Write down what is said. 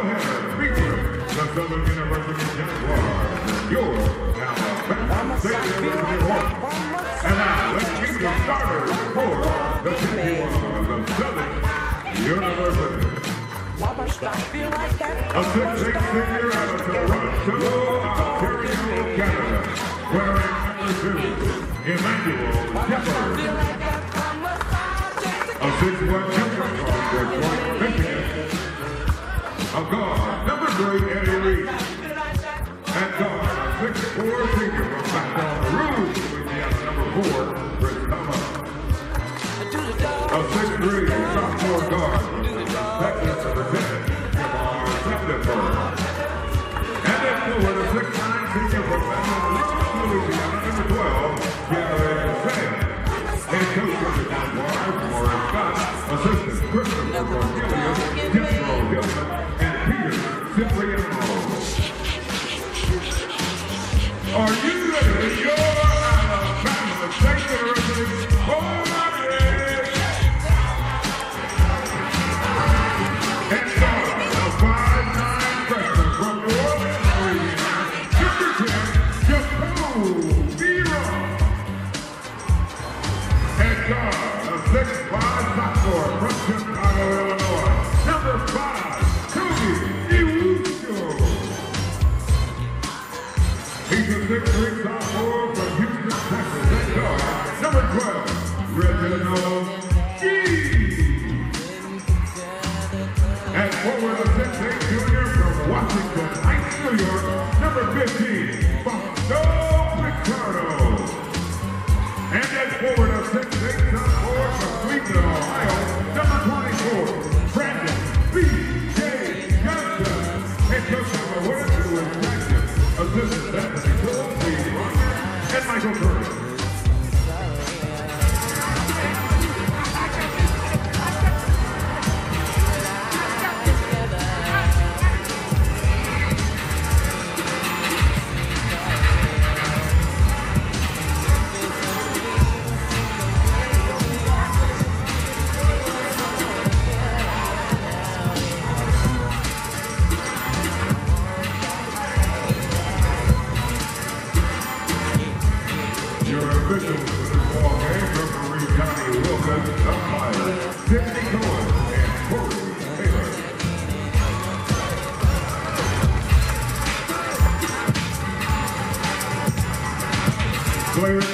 doubleheader featuring the Southern University Jaguars, your Alabama State University Hornets. And now, let's meet the starters for the Jaguars of Southern University. A 6'8" senior out of Toronto, Ontario, Canada, wearing number 2, Emmanuel Jaguars. A 6'1" junior from Detroit, Michigan. A guard, number 3, Eddie Reed. And guard, a 6'4" senior from Baton Rouge, Louisiana, number 4, Chris Thomas. A 6'3" sophomore guard from Texas, number 10, Jamar September. And then forward, a 6'9" senior from Baton Rouge, Louisiana, number 12, Jared Sam. Head coach of the Jaguars, Morris Scott. Assistant, Christopher Cornelius, Jethro Gilman, and Peter Cipriano. Are you ready? Your Alabama State University Hornets! And start a 5'9" freshman from New Orleans, Louisiana, number 10, Jacob. And guard, a 6'5" sophomore from Chicago, Illinois, number 5, Toby Iwucho. He's a 6'3" sophomore from Houston, Texas, and guard, number 12, Reginald G. And forward, a 6'8" junior from Washington Heights, New York, number 15, Fausto Ricardo. And then forward, a 6'8" sophomore from Cleveland, Ohio, number 24, Brandon B.J. Johnson. And coach number 1, who is practice, assistant Anthony Phillips, and Michael Curry. Your officials for this ball game, referee Johnny Wilkins, umpires Sidney Cohen and Corey Taylor. Players